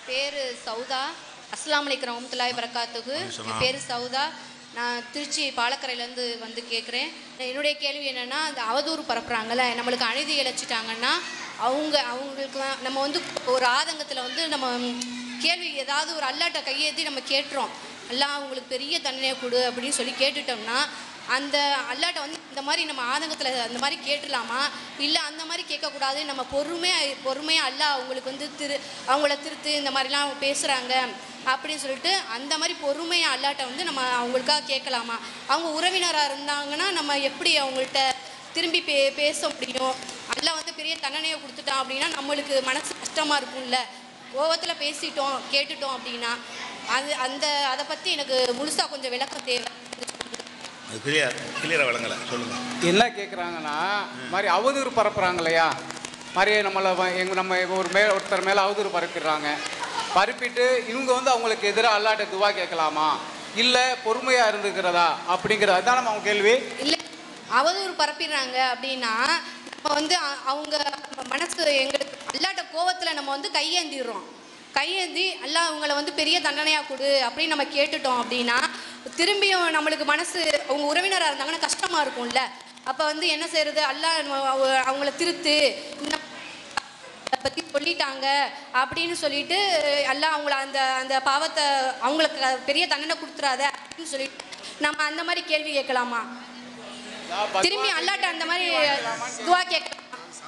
பேர் சௌதா. அஸ்ஸலாமு அலைக்கும் வரஹ்மத்துல்லாஹி வபரகாத்துஹு. என் பேர் சௌதா. நான் திருச்சி பாலக்கரையிலேருந்து வந்து கேட்குறேன். என்னுடைய கேள்வி என்னென்னா, அந்த அவதூறு பரப்புகிறாங்கல்ல, நம்மளுக்கு அநீதி இழைச்சிட்டாங்கன்னா அவங்களுக்கு நம்ம வந்து ஒரு ஆதங்கத்தில் வந்து நம்ம கேள்வி ஏதாவது ஒரு அல்லாட்ட கையேற்றி நம்ம கேட்டுறோம். அல்லாஹ் அவங்களுக்கு பெரிய தண்டனை கொடு அப்படின்னு சொல்லி கேட்டுட்டோம்னா, அந்த அல்லாட்ட வந்து இந்த மாதிரி நம்ம ஆதங்கத்தில் அந்த மாதிரி கேட்டுடலாமா, இல்லை அந்த மாதிரி கேட்கக்கூடாது, நம்ம பொறுமையாக அல்லாஹ் அவங்களுக்கு வந்து அவங்கள திருத்து இந்த மாதிரிலாம் பேசுகிறாங்க அப்படின்னு சொல்லிட்டு அந்த மாதிரி பொறுமையாக அல்லாட்ட வந்து நம்ம அவங்களுக்காக கேட்கலாமா? அவங்க உறவினராக இருந்தாங்கன்னா நம்ம எப்படி அவங்கள்ட்ட திரும்பி பேச முடியும்? அல்லாஹ் வந்து பெரிய தண்டனையை கொடுத்துட்டான் அப்படின்னா நம்மளுக்கு மனசு கஷ்டமாக இருக்கும்ல. கோவத்தில் பேசிட்டோம் கேட்டுட்டோம் அப்படின்னா அதை பற்றி எனக்கு முழுசாக கொஞ்சம் விளக்கம் தேவை. கிளியராக வழங்கலை, சொல்லுங்கள். என்ன கேட்குறாங்கன்னா, மாதிரி அவதூறு பரப்புகிறாங்க இல்லையா, மாதிரியே நம்ம ஒருத்தர் மேலே அவதூறு பரப்பிடுறாங்க. பரப்பிட்டு இவங்க வந்து அவங்களுக்கு எதிராக அல்லாட்ட துவா கேட்கலாமா, இல்லை பொறுமையாக இருந்துக்கிறதா அப்படிங்கிறது தான் நம்ம அவங்க கேள்வி. இல்லை, அவதூறு பரப்பிடுறாங்க அப்படின்னா நம்ம வந்து அவங்க மனசு எங்களுக்கு அல்லாட்ட கோவத்தில் நம்ம வந்து கையேந்தி அல்லாஹ் அவங்கள வந்து பெரிய தண்டனையாக கொடு அப்படின்னு நம்ம கேட்டுட்டோம் அப்படின்னா திரும்பியும் நம்மளுக்கு மனசு அவங்க உறவினராக இருந்தாங்கன்னா கஷ்டமாக இருக்கும்ல. அப்போ வந்து என்ன செய்யறது, அல்லாஹ் அவங்கள திருத்து இந்த பற்றி சொல்லிட்டாங்க அப்படின்னு சொல்லிட்டு அல்லாஹ் அவங்கள அந்த பாவத்தை அவங்களுக்கு பெரிய தண்டனை கொடுத்துறாத அப்படின்னு சொல்லிட்டு நம்ம அந்த மாதிரி கேள்வி கேட்கலாமா? திரும்பி அல்லாட்ட அந்த மாதிரி துவா கேட்கலாமா?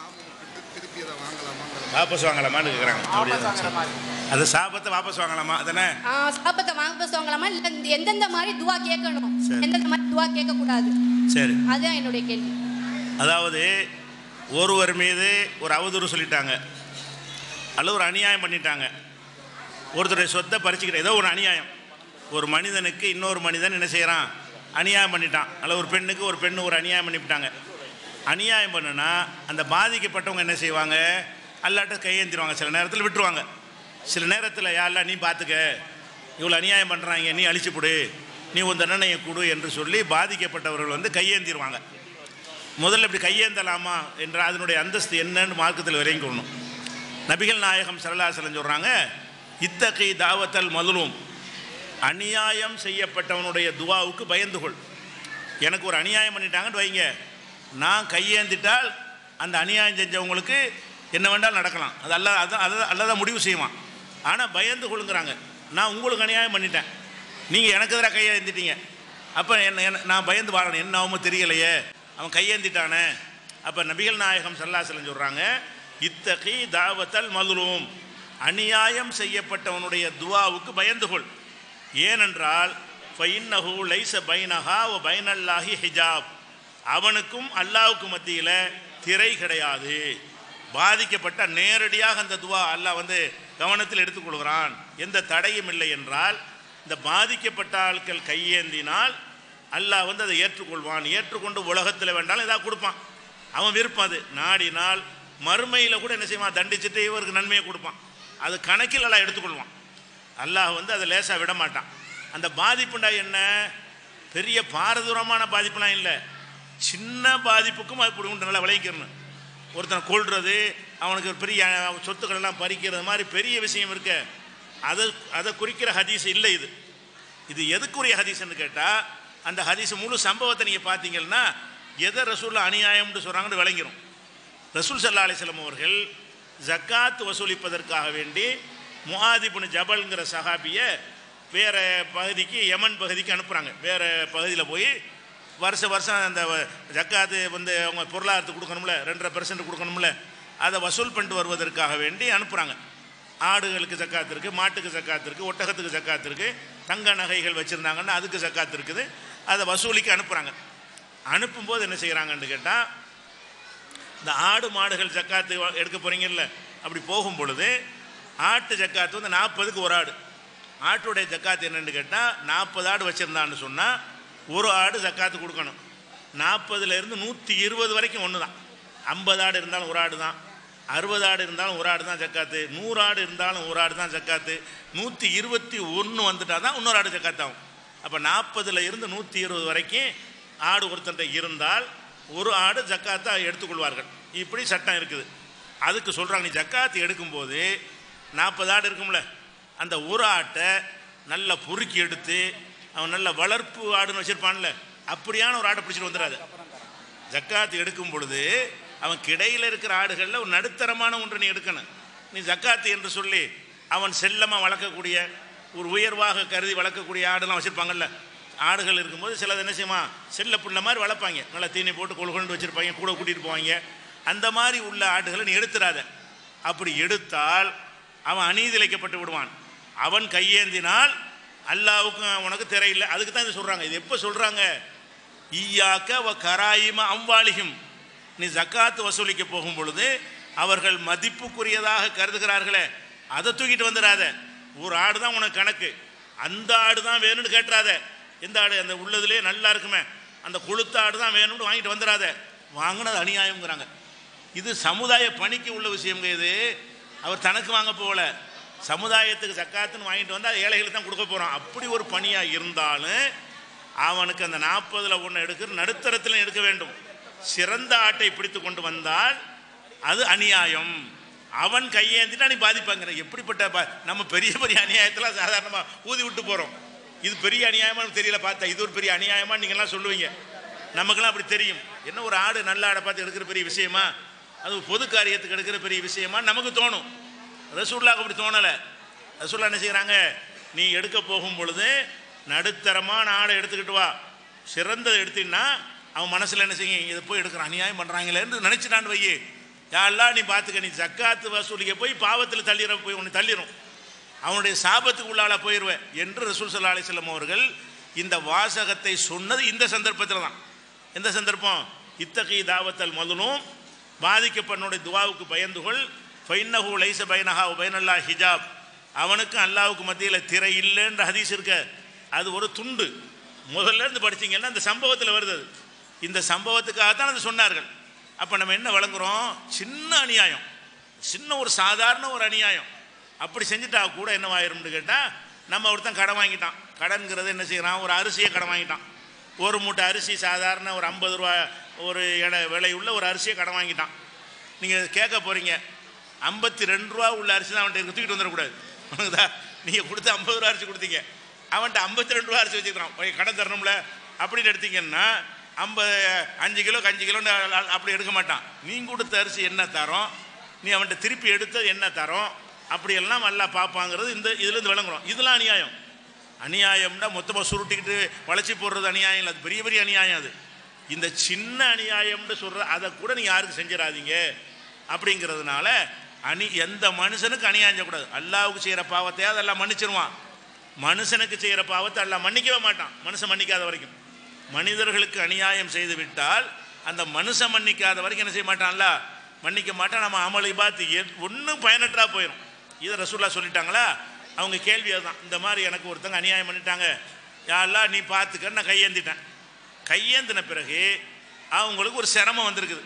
வாபஸ் வாங்கலாமான்னு கேட்குறாங்க. அது சாபத்தை வாபஸ் வாங்கலாமா? அதானே, சாபத்தை வாபஸ் வாங்கலாமா, இல்லை எந்தெந்த மாதிரி துவா கேட்கணும், எந்தெந்த மாதிரி துவா கேட்கக்கூடாது? சரி, அதுதான் என்னுடைய கேள்வி. அதாவது ஒருவர் மீது ஒரு அவதூறு சொல்லிட்டாங்க, அல்லது ஒரு அநியாயம் பண்ணிட்டாங்க, ஒருத்தருடைய சொத்தை பறிச்சுக்கிட்ட ஏதோ ஒரு அநியாயம். ஒரு மனிதனுக்கு இன்னொரு மனிதன் என்ன செய்கிறான், அநியாயம் பண்ணிட்டான். அல்லது ஒரு பெண்ணுக்கு ஒரு பெண்ணு ஒரு அநியாயம் பண்ணிவிட்டாங்க. அநியாயம் பண்ணுனா அந்த பாதிக்கப்பட்டவங்க என்ன செய்வாங்க, அல்லாட்ட கையேந்திடுவாங்க. சில நேரத்தில் விட்டுருவாங்க, சில நேரத்தில் யாரெல்லாம் நீ பார்த்துக்க, இவ்வளோ அநியாயம் பண்ணுறாங்க, நீ அழிச்சு கொடு, நீ உன் தண்டனையை கொடு என்று சொல்லி பாதிக்கப்பட்டவர்கள் வந்து கையேந்திடுவாங்க. முதல்ல இப்படி கையேந்தலாமா என்ற அதனுடைய அந்தஸ்து என்னன்னு மார்க்கத்தில் விரைங்கணும். நபிகள் நாயகம் ஸல்லல்லாஹு அலைஹி வஸல்லம் சொல்கிறாங்க, இத்தகி தாவத்தல் மதுலூம், அநியாயம் செய்யப்பட்டவனுடைய துவாவுக்கு பயந்துகொள். எனக்கு ஒரு அநியாயம் பண்ணிட்டாங்கன்னு வைங்க, நான் கையேந்திட்டால் அந்த அநியாயம் செஞ்சவங்களுக்கு என்ன வேண்டாலும் நடக்கலாம். அது அல்லாஹ் முடிவு செய்வான். ஆனால் பயந்து கொள்ளுங்கிறாங்க, நான் உங்களுக்கு அநியாயம் பண்ணிட்டேன், நீங்கள் எனக்கு எதிராக கையேந்திட்டீங்க, அப்போ நான் பயந்து வாழணும், என்ன ஆகுமோ தெரியலையே, அவன் கையேந்திட்டானே. அப்போ நபிகள் நாயகம் ஸல்லல்லாஹு அலைஹி வஸல்லம் சொல்கிறாங்க, இத்தகி தாவத்தல் மதுலூம், அநியாயம் செய்யப்பட்டவனுடைய துவாவுக்கு பயந்துகொள். ஏனென்றால் ஃபைன்னஹு லைஸ பைனஹா வ பைனல்லாஹி ஹிஜாப், அவனுக்கும் அல்லாஹ்வுக்கும் மத்தியில் திரை கிடையாது. பாதிக்கப்பட்ட நேரடியாக அந்த துவா அல்லாஹ் வந்து கவனத்தில் எடுத்துக்கொள்கிறான், எந்த தடையும் இல்லை என்றால் இந்த பாதிக்கப்பட்ட ஆட்கள் கையேந்தினால் அல்லாஹ் வந்து அதை ஏற்றுக்கொள்வான். ஏற்றுக்கொண்டு உலகத்தில் வேண்டாலும் இதாக கொடுப்பான், அவன் விருப்பம். அது நாடினால் மறுமையில் கூட என்ன செய்வான், தண்டிச்சுட்டு இவருக்கு நன்மையை கொடுப்பான். அது கணக்கில் எல்லாம் எடுத்துக்கொள்வான். அல்லாஹ் வந்து அதை லேசாக விட மாட்டான். அந்த பாதிப்புண்டா என்ன, பெரிய பாரதூரமான பாதிப்புலாம் இல்லை, சின்ன பாதிப்புக்கும் அது இப்படி உண்டு. நல்லா விளைவிக்கணும். ஒருத்தனை கொள்வது, அவனுக்கு பெரிய சொத்துக்கள் எல்லாம் பறிக்கிறது மாதிரி பெரிய விஷயம் இருக்க, அதை குறிக்கிற ஹதீஸ் இல்லை. இது எதுக்குரிய ஹதீஸ்ன்னு கேட்டால், அந்த ஹதீஸ் முழு சம்பவத்தை நீங்கள் பார்த்தீங்கன்னா எதை ரசூல் அநியாயம்னு சொல்கிறாங்கன்னு விளங்கிடும். ரசூல் ஸல்லல்லாஹு அலைஹி வஸல்லம் அவர்கள் ஜக்காத் வசூலிப்பதற்காக வேண்டி முஆத் இப்னு ஜபல்ங்கிற சஹாபியை வேறு பகுதிக்கு, யமன் பகுதிக்கு அனுப்புகிறாங்க. வேறு பகுதியில் போய் வருஷம் அந்த ஜக்காத்து வந்து அவங்க பொருளாதாரத்துக்கு கொடுக்கணும்ல, 2.5% கொடுக்கணும்ல, அதை வசூல் பண்ணிட்டு வருவதற்காக வேண்டி அனுப்புகிறாங்க. ஆடுகளுக்கு ஜக்காத்து இருக்குது, மாட்டுக்கு ஜக்காத்து இருக்குது, ஒட்டகத்துக்கு ஜக்காத்து இருக்குது, தங்க நகைகள் வச்சுருந்தாங்கன்னா அதுக்கு ஜக்காத்து இருக்குது, அதை வசூலிக்கு அனுப்புகிறாங்க. அனுப்பும்போது என்ன செய்கிறாங்கன்னு கேட்டால், இந்த ஆடு மாடுகள் ஜக்காத்து எடுக்க போகிறீங்கல்ல, அப்படி போகும் பொழுது ஆட்டு ஜக்காத்து வந்து 40க்கு ஒரு ஆடு. ஆட்டுடைய ஜக்காத்து என்னென்னு கேட்டால், 40 ஆடு வச்சுருந்தான்னு சொன்னால் ஒரு ஆடு ஜக்காத்து கொடுக்கணும். 40லேருந்து 120 வரைக்கும் ஒன்று தான். 50 ஆடு இருந்தாலும் ஒரு ஆடு தான், 60 ஆடு இருந்தாலும் ஒரு ஆடு தான் ஜக்காத்து, 100 ஆடு இருந்தாலும் ஒரு ஆடு தான் ஜக்காத்து, 121 வந்துட்டால் தான் இன்னொரு ஆடு ஜக்காத்து ஆகும். அப்போ 40லேருந்து 120 வரைக்கும் ஆடு ஒருத்தன்ட்ட இருந்தால் ஒரு ஆடு ஜக்காத்தாக எடுத்துக்கொள்வார்கள். இப்படி சட்டம் இருக்குது. அதுக்கு சொல்கிறாங்க, நீ ஜக்காத்து எடுக்கும்போது 40 ஆடு இருக்கும்ல, அந்த ஒரு ஆட்டை நல்லா பொறுக்கி எடுத்து அவன் நல்ல வளர்ப்பு ஆடுன்னு வச்சுருப்பான்ல, அப்படியான ஒரு ஆட்டை பிடிச்சிட்டு வந்துடாது. ஜக்காத்து எடுக்கும் பொழுது அவன் கிடையில் இருக்கிற ஆடுகளில் ஒரு நடுத்தரமான ஒன்று நீ எடுக்கணும். நீ ஜக்காத்து என்று சொல்லி அவன் செல்லமாக வளர்க்கக்கூடிய ஒரு உயர்வாக கருதி வளர்க்கக்கூடிய ஆடுலாம் வச்சுருப்பாங்கல்ல. ஆடுகள் இருக்கும்போது சிலது என்ன செய்யுமா, செல்ல புள்ள மாதிரி வளர்ப்பாங்க, நல்லா தீனி போட்டு கொண்டு வச்சுருப்பாங்க, கூட கூட்டிகிட்டு போவாங்க. அந்த மாதிரி உள்ள ஆடுகளை நீ எடுத்துடாத. அப்படி எடுத்தால் அவன் அநீதிழைக்கப்பட்டு விடுவான். அவன் கையேந்தினால் அல்லாவுக்கும் உனக்கு திரையில்லை. அதுக்கு தான் இது சொல்கிறாங்க. இது எப்போ சொல்கிறாங்க? ஈயாக்க வ கராயிம அம்வாலிகும். நீ ஜக்காத்து வசூலிக்க போகும் பொழுது அவர்கள் மதிப்புக்குரியதாக கருதுகிறார்களே, அதை தூக்கிட்டு வந்துடாத. ஒரு ஆடு தான் உனக்கு கணக்கு, அந்த ஆடு தான் வேணும்னு கேட்டுறாத. எந்த ஆடு? அந்த உள்ளதுலேயே நல்லா இருக்குமே, அந்த கொளுத்த ஆடு தான் வேணும்னு வாங்கிட்டு வந்துடாத. வாங்கினது அநியாயம்ங்கிறாங்க. இது சமுதாய பணிக்கு உள்ள விஷயங்க. இது அவர் தனக்கு வாங்க போகல, சமுதாயத்துக்கு ஜக்காத்துன்னு வாங்கிட்டு வந்தால் ஏழைகளுக்கு தான் கொடுக்க போகிறான். அப்படி ஒரு பணியாக இருந்தாலும் அவனுக்கு அந்த 40ல் 1 எடுக்கிற நடுத்தரத்தில் எடுக்க வேண்டும். சிறந்த ஆட்டை பிடித்து கொண்டு வந்தால் அது அநியாயம். அவன் கையேந்தினா நீ பாதிப்பாங்க. எப்படிப்பட்ட நம்ம பெரிய பெரிய அநியாயத்தில் சாதாரணமாக ஊதி விட்டு போகிறோம். இது பெரிய அநியாயமானு தெரியல, பார்த்தா இது ஒரு பெரிய அநியாயமா நீங்கள்லாம் சொல்லுவீங்க. நமக்கெல்லாம் அப்படி தெரியும். என்ன ஒரு ஆடு நல்ல ஆடை பார்த்து எடுக்கிற பெரிய விஷயமா, அது பொது காரியத்துக்கு எடுக்கிற பெரிய விஷயமா நமக்கு தோணும். ரசூலுல்லாஹ்க்கு அப்படி தோணலை. ரசூலுல்லாஹ் என்ன செய்கிறாங்க, நீ எடுக்க போகும் பொழுது நடுத்தரமான ஆடை எடுத்துக்கிட்டு வா. சிறந்ததை எடுத்தீங்கன்னா அவன் மனசில் என்ன செய்யும், இதை போய் எடுக்கிறான், அநியாயம் பண்ணுறாங்களேன்னு நினச்சிட்டான்னு வையே, யாரெல்லாம் நீ பார்த்துக்க, நீ ஜக்காத்து வசூலிக்க போய் பாவத்தில் தள்ளிட போய் உன்னை தள்ளிடும், அவனுடைய சாபத்துக்கு உள்ளால போயிடுவேன் என்று ரசூல் ஸல்லல்லாஹு அலைஹி வஸல்லம் அவர்கள் இந்த வாசகத்தை சொன்னது இந்த சந்தர்ப்பத்தில் தான். எந்த சந்தர்ப்பம்? இத்தகி தாவத்தல் மதுலும், பாதிக்கப்பட்டனுடைய துவாவுக்கு பயந்துகொள், ஃபைன்னஹு லைஸ பைனஹா வ பைனல்லாஹி ஹிஜாப், அவனுக்கு அல்லாஹ்வுக்கு மத்தியில் திரை இல்லைன்ற ஹதீஸ் இருக்க. அது ஒரு துண்டு முதல்ல இருந்து படிச்சிங்கன்னா அந்த சம்பவத்தில் வருது. இந்த சம்பவத்துக்காகத்தான் அது சொன்னார்கள். அப்போ நம்ம என்ன வழங்குறோம்? சின்ன அநியாயம், சின்ன ஒரு சாதாரண ஒரு அநியாயம். அப்படி செஞ்சுட்டா கூட என்னவாயிரும்னு கேட்டால், நம்ம ஒருத்தன் கடன் வாங்கிட்டான். கடன்கிறது என்ன செய்கிறான், ஒரு அரிசியை கடன் வாங்கிட்டான். ஒரு மூட்டை அரிசி சாதாரண ஒரு 50 ரூபா ஒரு விலையுள்ள ஒரு அரிசியை கடன் வாங்கிட்டான். நீங்கள் கேட்க போகிறீங்க, 52 ரூபா உள்ள அரிசி தான் அவன்கிட்ட தூக்கிட்டு வந்துடக்கூடாது. நீங்கள் கொடுத்து 50 ரூபா அரிசி கொடுத்தீங்க, அவன்கிட்ட 52 ரூபா அரிசி வச்சுக்கிறான், கடன் தரணும்ல அப்படின்னு எடுத்தீங்கன்னா 5 கிலோ 5 கிலோன்னு அப்படி எடுக்க மாட்டான். நீ கொடுத்த அரிசி என்ன தரோம், நீ அவன்கிட்ட திருப்பி எடுத்தது என்ன தரோம், அப்படியெல்லாம் எல்லாம் பார்ப்பாங்கிறது இந்த இதுலேருந்து விளங்குறோம். இதெல்லாம் அநியாயம். அநியாயம்னா மொத்தமாக சுருட்டிக்கிட்டு வளைச்சி போடுறது அநியாயம் இல்லை, அது பெரிய பெரிய அநியாயம். அது இந்த சின்ன அநியாயம்னு சொல்கிற அதை கூட நீங்கள் யாருக்கு செஞ்சிடாதீங்க அப்படிங்கிறதுனால எந்த மனுஷனுக்கு அநியாயம் செய்யக்கூடாது. அல்லாவுக்கு செய்கிற பாவத்தை அதெல்லாம் மன்னிச்சிருவான், மனுஷனுக்கு செய்கிற பாவத்தை எல்லாம் மன்னிக்கவே மாட்டான், மனுஷன் மன்னிக்காத வரைக்கும். மனிதர்களுக்கு அநியாயம் செய்து விட்டால் அந்த மனுஷன் மன்னிக்காத வரைக்கும் என்ன செய்ய மாட்டான்ல, மன்னிக்க மாட்டான். நம்ம அமளி பார்த்து ஒன்றும் பயனற்றா போயிடும். இதை ரசூலுல்லாஹ் சொல்லிட்டாங்களா? அவங்க கேள்வி அதுதான். இந்த மாதிரி எனக்கு ஒருத்தங்க அநியாயம் பண்ணிட்டாங்க, யாரெல்லாம் நீ பார்த்துக்க, நான் கையேந்திட்டேன். கையேந்தின பிறகு அவங்களுக்கு ஒரு சிரமம் வந்திருக்குது.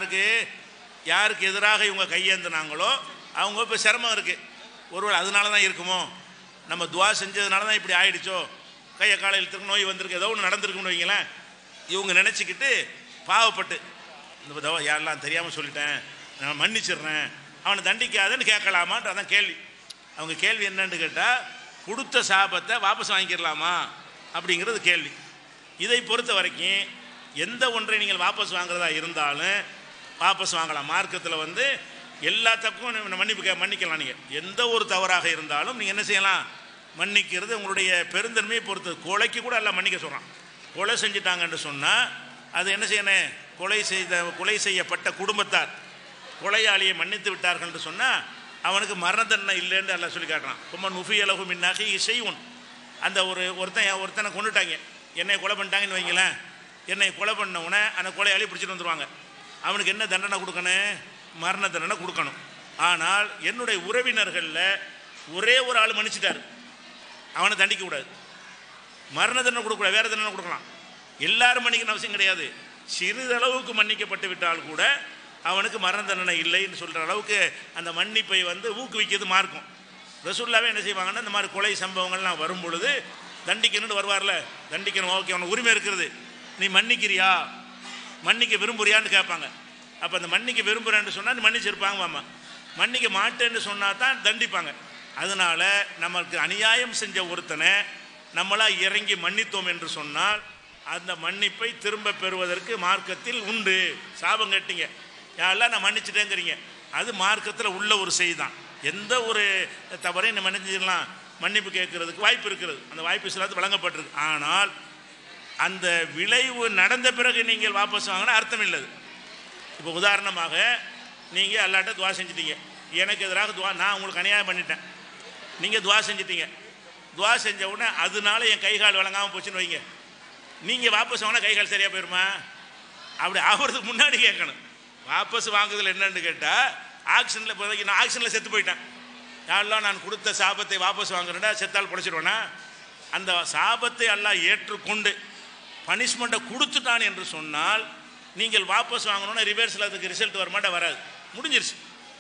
யாருக்கு எதிராக இவங்க கையேந்தினாங்களோ அவங்க இப்போ சிரமம் இருக்குது. ஒருவேளை அதனால தான் இருக்குமோ, நம்ம துவா செஞ்சதுனால தான் இப்படி ஆயிடுச்சோ, கையை காலை இழுத்துக்கு நோய் வந்திருக்கு, ஏதோ ஒன்று நடந்திருக்குன்னு வைங்களேன். இவங்க நினச்சிக்கிட்டு பாவப்பட்டு இந்த தவா யாரெல்லாம் தெரியாமல் சொல்லிட்டேன், நான் மன்னிச்சிடுறேன், அவனை தண்டிக்காதன்னு கேட்கலாமான்ற அதான் கேள்வி. அவங்க கேள்வி என்னன்னு கேட்டால், கொடுத்த சாபத்தை வாபஸ் வாங்கிடலாமா அப்படிங்கிறது கேள்வி. இதை பொறுத்த வரைக்கும் எந்த ஒன்றை நீங்கள் வாபஸ் வாங்குறதா இருந்தாலும் வாபஸ் வாங்கலாம். மார்க்கத்தில் எல்லாத்துக்கும் மன்னிக்கலாம். நீங்கள் எந்த ஒரு தவறாக இருந்தாலும் நீங்கள் என்ன செய்யலாம், மன்னிக்கிறது உங்களுடைய பெருந்தன்மையை பொறுத்தது. கொலைக்கு கூட எல்லாம் மன்னிக்க சொல்கிறான். கொலை செஞ்சிட்டாங்கன்னு சொன்னால் அது என்ன செய்யணும், கொலை செய்யப்பட்ட குடும்பத்தார் கொலையாளியை மன்னித்து விட்டார்கள் என்று சொன்னால் அவனுக்கு மரண தண்டனை இல்லைன்னு எல்லாம் சொல்லி காட்டுறான். கும்மன் முஃபியலகு மின்னாகி இசையுன். அந்த ஒருத்தனை கொண்டுட்டாங்க, என்னை கொலை பண்ணிட்டாங்கன்னு வைங்களேன், என்னை கொலை பண்ணவுடனே அந்த கொலையாளி பிடிச்சிட்டு வந்துடுவாங்க. அவனுக்கு என்ன தண்டனை கொடுக்கணும், மரண தண்டனை கொடுக்கணும். ஆனால் என்னுடைய உறவினர்களில் ஒரே ஒரு ஆள் மன்னிச்சிட்டார், அவனை தண்டிக்க கூடாது, மரண தண்டனை கொடுக்கக்கூடாது, வேறு தண்டனை கொடுக்கலாம். எல்லாரும் மன்னிக்கணும் அவசியம் கிடையாது. சிறிதளவுக்கு மன்னிக்கப்பட்டு விட்டால் கூட அவனுக்கு மரண தண்டனை இல்லைன்னு சொல்கிற அளவுக்கு அந்த மன்னிப்பை ஊக்குவிக்கிறது மார்க்கும். ரசூலுல்லாஹ்வே என்ன செய்வாங்கன்னா, இந்த மாதிரி கொலை சம்பவங்கள்லாம் வரும் பொழுது தண்டிக்கணும்னு வருவார்ல, தண்டிக்கணும், ஓகே அவனுக்கு உரிமை இருக்கிறது, நீ மன்னிக்கிறியா, மன்னிக்க விரும்புறியான்னு கேட்பாங்க. அப்போ அந்த மன்னிக்க விரும்புகிறேன்னு சொன்னால் நீ மன்னிச்சிருப்பாங்க. மாமா மன்னிக்க மாட்டேன்னு சொன்னால் தான் தண்டிப்பாங்க. அதனால் நமக்கு அநியாயம் செஞ்ச ஒருத்தனை நம்மளாக இறங்கி மன்னித்தோம் என்று சொன்னால் அந்த மன்னிப்பை திரும்ப பெறுவதற்கு மார்க்கத்தில் உண்டு. சாபம் கேட்டீங்க, யாரெல்லாம் நான் மன்னிச்சிட்டேங்கிறீங்க, அது மார்க்கத்தில் உள்ள ஒரு செய்தி தான். எந்த ஒரு தவறையும் நம்ம மன்னிச்சிடலாம், மன்னிப்பு கேட்கறதுக்கு வாய்ப்பு இருக்கிறது, அந்த வாய்ப்பு சிலது வழங்கப்பட்டிருக்கு. ஆனால் அந்த விளைவு நடந்த பிறகு நீங்கள் வாபஸ் வாங்கினா அர்த்தம் இல்லது. இப்போ உதாரணமாக நீங்கள் அல்லாட்ட துவா செஞ்சிட்டீங்க, எனக்கு எதிராக துவா, நான் உங்களுக்கு அநியாயம் பண்ணிட்டேன், நீங்கள் துவா செஞ்சிட்டீங்க. துவா செஞ்ச உடனே அதனால என் கை கால் வழங்காமல் போச்சுன்னு வைங்க, நீங்கள் வாபஸ் வாங்கினா கை கால் சரியாக போயிருமா? அப்படி ஆகிறதுக்கு முன்னாடி கேட்கணும். வாபஸ் வாங்குறதுல என்னன்னு கேட்டால், ஆக்ஷனில் இப்போதைக்கு நான் ஆக்ஷனில் செத்து போயிட்டேன், யாரெல்லாம் நான் கொடுத்த சாபத்தை வாபஸ் வாங்குறேன்னா செத்தால் பிடிச்சிடுவேன்னா, அந்த சாபத்தை எல்லாம் ஏற்றுக்கொண்டு பனிஷ்மெண்ட்டை கொடுத்துட்டான் என்று சொன்னால் நீங்கள் வாபஸ் வாங்கணும்னா ரிவர்ஸில் அதுக்கு ரிசல்ட் வரமாட்டா, வராது, முடிஞ்சிருச்சு.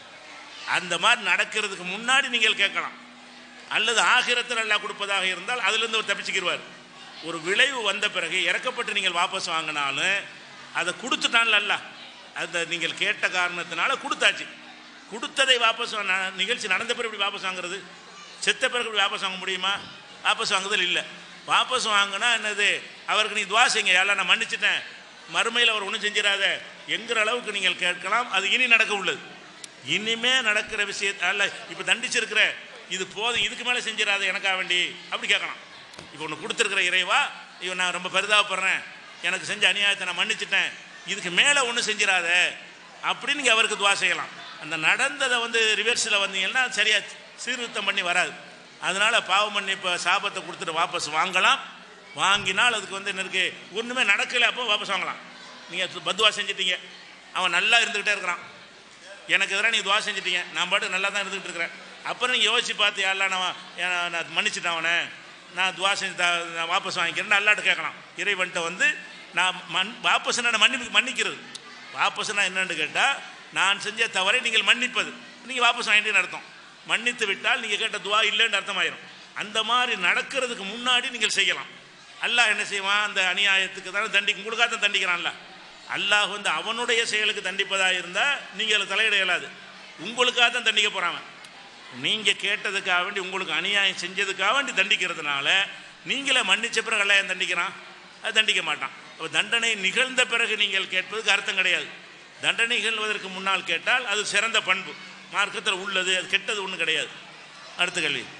அந்த மாதிரி நடக்கிறதுக்கு முன்னாடி நீங்கள் கேட்கலாம். அல்லது ஆகிரத்தில் எல்லாம் கொடுப்பதாக இருந்தால் அதுலேருந்து ஒரு தப்பிச்சுக்கிடுவார். ஒரு விளைவு வந்த பிறகு இறக்கப்பட்டு நீங்கள் வாபஸ் வாங்கினாலும் அதை கொடுத்துட்டான்ல அல்ல, அதை நீங்கள் கேட்ட காரணத்தினால கொடுத்தாச்சு. கொடுத்ததை வாபஸ் நிகழ்ச்சி நடந்த பிறகு இப்படி வாபஸ் வாங்குறது, செத்த பிறகு இப்படி வாபஸ் வாங்க முடியுமா? வாபஸ் வாங்குதல் இல்லை. வாபஸ் வாங்கினா என்னது, அவருக்கு நீ துவா செய்யுங்க, யாரெல்லாம் நான் மன்னிச்சிட்டேன், மறுமையில் அவர் ஒன்றும் செஞ்சிடாத என்கிற அளவுக்கு நீங்கள் கேட்கலாம். அது இனி நடக்க உள்ளது, இனிமே நடக்கிற விஷயத்த அல்ல. இப்போ தண்டிச்சிருக்கிற இது போதும், இதுக்கு மேலே செஞ்சிடாத எனக்காக வேண்டி அப்படி கேட்கலாம். இப்போ ஒன்று கொடுத்துருக்குற இறைவா, இவன் நான் ரொம்ப பரிதாபப்படுறேன், எனக்கு செஞ்ச அநியாயத்தை நான் மன்னிச்சிட்டேன், இதுக்கு மேலே ஒன்றும் செஞ்சிடாத அப்படின்னு நீங்கள் அவருக்கு துவா செய்யலாம். அந்த நடந்ததை ரிவர்ஸில் வந்தீங்கன்னா சரியாக சீர்திருத்தம் பண்ணி வராது. அதனால் பாவ மன்னிப்பை சாபத்தை கொடுத்துட்டு வாபஸ் வாங்கலாம். வாங்கினால் அதுக்கு என்ன இருக்குது, ஒன்றுமே நடக்கலை, அப்போ வாபஸ் வாங்கலாம். நீங்கள் பத்துவா செஞ்சிட்டீங்க, அவன் நல்லா இருந்துக்கிட்டே இருக்கிறான், எனக்கு எதிராக நீங்கள் துவா செஞ்சிட்டீங்க, நான் பாட்டு நல்லா தான் இருந்துக்கிட்டு இருக்கிறேன். அப்புறம் நீங்கள் யோசிச்சு பார்த்து யாரெல்லாம் நான் மன்னிச்சிட்டேன் அவனை, நான் துவா செஞ்சு நான் வாபஸ் வாங்கிக்கிறேன்னு அல்லாட்ட கேட்கலாம். இறைவன்ட்ட நான் வாபஸ் நான் மன்னிக்கிறது. வாபஸ்னா என்னன்னு கேட்டால், நான் செஞ்ச தவறை நீங்கள் மன்னிப்பது, நீங்கள் வாபஸ் வாங்கிட்டேன்னு அர்த்தம். மன்னித்து விட்டால் நீங்கள் கேட்ட துவா இல்லைன்னு அர்த்தமாயிரும். அந்த மாதிரி நடக்கிறதுக்கு முன்னாடி நீங்கள் செய்யலாம். அல்லாஹ் என்ன செய்வான், அந்த அநியாயத்துக்கு தானே உங்களுக்காக தான் தண்டிக்கிறான்ல. அல்லாஹ் அவனுடைய செயலுக்கு தண்டிப்பதாக இருந்தால் நீங்கள் அதில் தலையிட இயலாது, உங்களுக்காக தான் தண்டிக்க போகிறாங்க. நீங்கள் கேட்டதுக்காக வேண்டி, உங்களுக்கு அநியாயம் செஞ்சதுக்காக வேண்டி தண்டிக்கிறதுனால நீங்களே மன்னிச்ச பிறகு அல்லாஹ் ஏன் தண்டிக்கிறான்? அது தண்டிக்க மாட்டான். அப்போ தண்டனை நிகழ்ந்த பிறகு நீங்கள் கேட்பதுக்கு அர்த்தம் கிடையாது. தண்டனை நிகழ்வதற்கு முன்னால் கேட்டால் அது சிறந்த பண்பு, மார்க்கத்தில் உள்ளது, அது கெட்டது ஒன்றும் கிடையாது. அடுத்த கேள்வி.